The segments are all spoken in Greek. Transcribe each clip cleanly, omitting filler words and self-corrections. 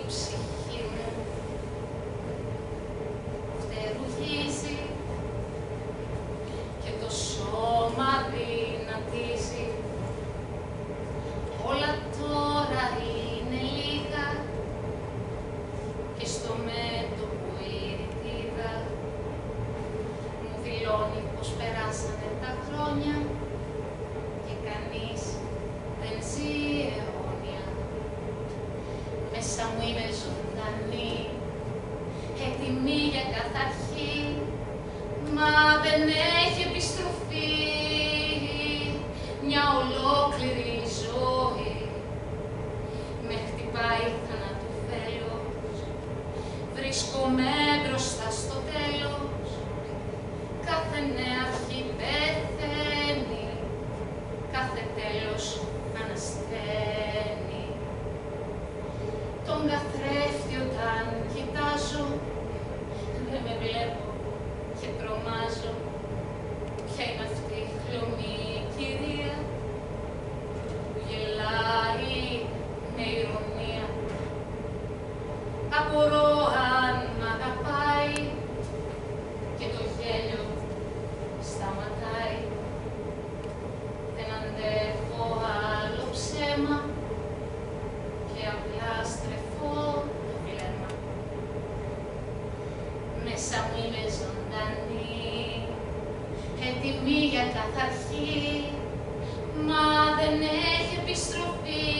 ψυχή μου φτερουγίζει και το σώμα δυνατίζει. Όλα τώρα είναι λίγα και στο μέτωπο η ρητίδα μου δηλώνει πως περάσανε τα χρόνια και κανείς δεν ζει αιώνια. Μέσα μου είμαι ζωντανή, έτοιμη για καθαρχή, μα δεν έχει επιστροφή μια ολόκληρη ζωή. Με χτυπάει θανάτου βέλος, βρίσκομαι μπροστά στο τέλος, κάθε νέα αρχή πεθαίνει, κάθε τέλος ανασταίνει. Τον καθρέφτη όταν κοιτάζω, δεν με βλέπω και τρομάζω. Ποια είναι αυτή η χλωμή κυρία που γελάει με ηρωνία? Απορώ αν μ' αγαπάει και το γέλιο σταματάει. Δεν αντέχω άλλο ψέμα και απλά στρεφώ το βλέμμα. Μέσα μου είμαι ζωντανή, έτοιμη για καθαρχή, μα δεν έχει επιστροφή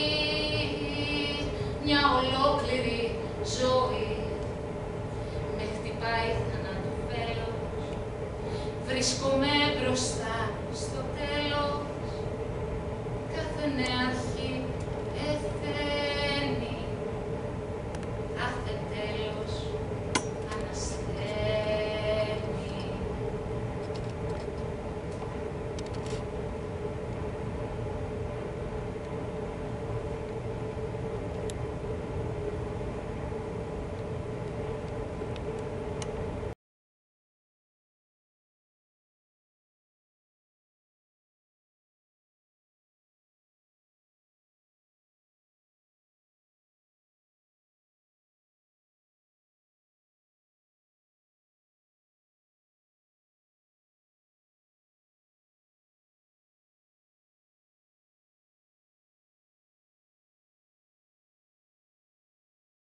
μια ολόκληρη ζωή. Με χτυπάει θανάτου βέλος, βρίσκομαι μπροστά στο τέλος, κάθε νέα αρχή